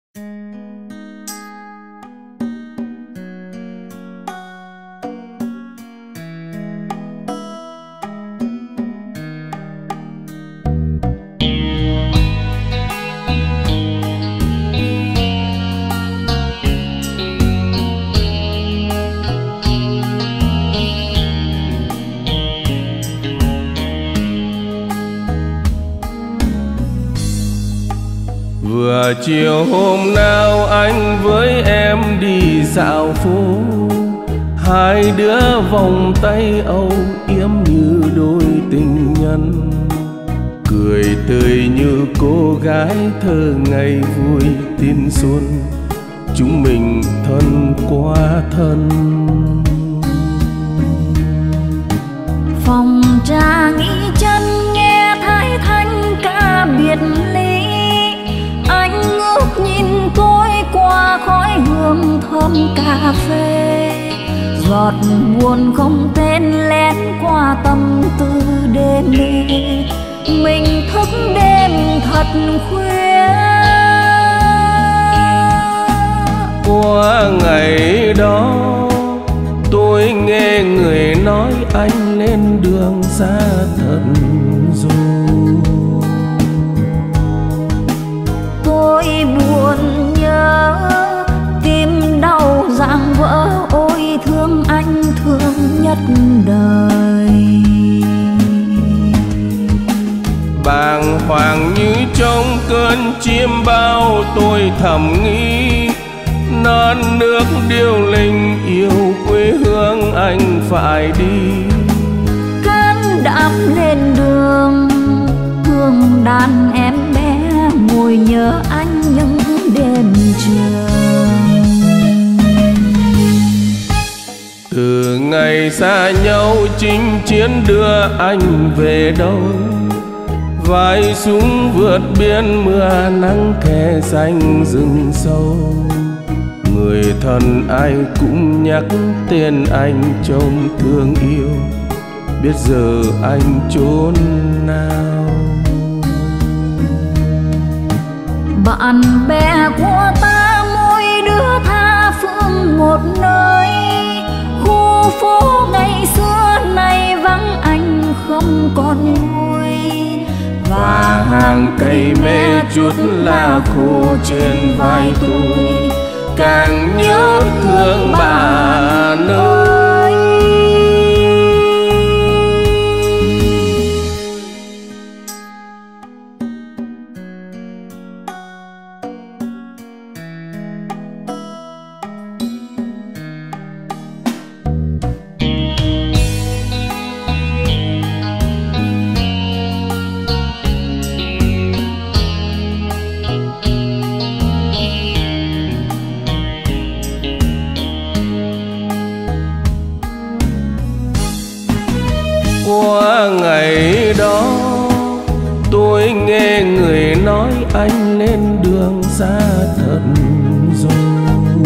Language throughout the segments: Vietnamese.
Vừa chiều hôm nào anh với em đi dạo phố, hai đứa vòng tay âu yếm như đôi tình nhân, cười tươi như cô gái thơ ngày vui tin xuân, chúng mình thân quá thân. Phòng trà nghỉ chân nghe thái thanh ca biệt ly, anh ngước nhìn tôi qua khói hương thơm cà phê, giọt buồn không tên lén qua tâm tư đêm mê, mình thức đêm thật khuya. Qua ngày đó tôi nghe người nói anh lên đường xa thật rồi, tôi buồn nhớ tim đau rạng vỡ, ôi thương anh thương nhất đời. Bàng hoàng như trong cơn chiêm bao tôi thầm nghĩ, non nước điêu linh yêu quê hương anh phải đi. Can đảm lên đường hương đàn em bé, ngồi nhớ anh những đêm trường. Từ ngày xa nhau chinh chiến đưa anh về đâu, vai súng vượt biên mưa nắng khe xanh rừng sâu, người thân ai cũng nhắc tên anh trong thương yêu, biết giờ anh chốn nào. Bạn bè của ta mỗi đứa tha phương một nơi, khu phố ngày xưa nay vắng anh không còn vui, và hàng cây mê chút lá khô trên vai tôi, càng nhớ thương bạn ơi. Qua ngày đó tôi nghe người nói anh lên đường xa thật rồi,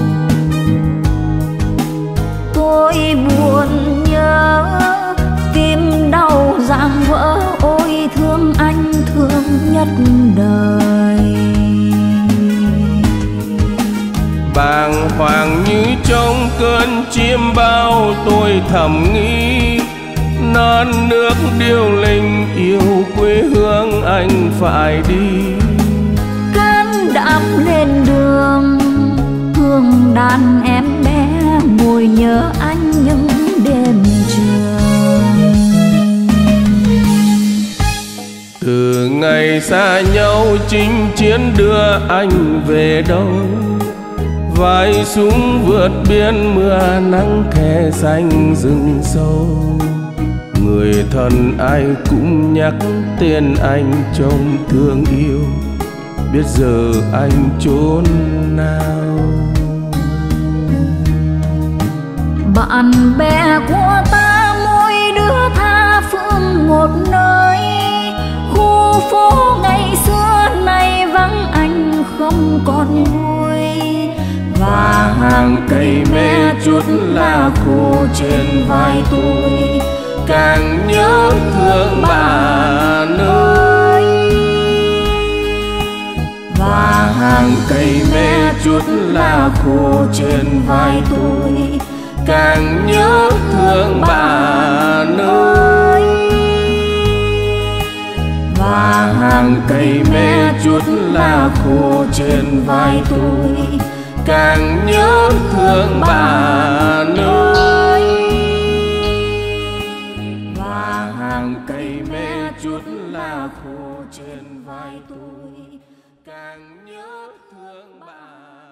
tôi buồn nhớ tim đau rạng vỡ, ôi thương anh thương nhất đời. Bàng hoàng như trong cơn chiêm bao tôi thầm nghĩ, non nước điêu linh yêu quê hương anh phải đi. Can đảm lên đường hương đàn em bé, ngồi nhớ anh những đêm trường. Từ ngày xa nhau chinh chiến đưa anh về đâu, vai súng vượt biên mưa nắng khe xanh rừng sâu, người thân ai cũng nhắc tên anh trong thương yêu, biết giờ anh chốn nào. Bạn bè của ta mỗi đứa tha phương một nơi, khu phố ngày xưa nay vắng anh không còn vui, và hàng cây mê chút lá khô trên vai tôi, càng nhớ thương bạn ơi. và hàng cây me chút lá khô trên vai tôi, càng nhớ thương bà nơi. Và hàng cây me chút lá khô trên vai tôi, càng nhớ thương bà nơi. Và hàng cây me chút lá khô trên vai tôi, càng nhớ thương bà.